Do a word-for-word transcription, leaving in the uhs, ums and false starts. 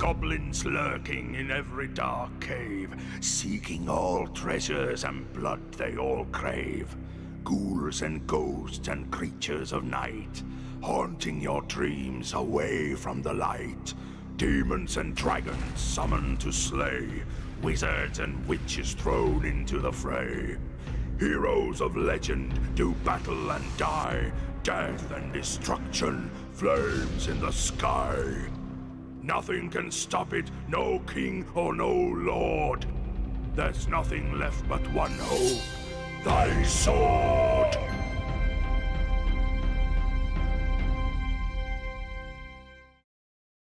Goblins lurking in every dark cave, seeking all treasures and blood they all crave. Ghouls and ghosts and creatures of night, haunting your dreams away from the light. Demons and dragons summoned to slay, wizards and witches thrown into the fray. Heroes of legend do battle and die, death and destruction, flames in the sky. Nothing can stop it, no king or no lord. There's nothing left but one hope, thy sword!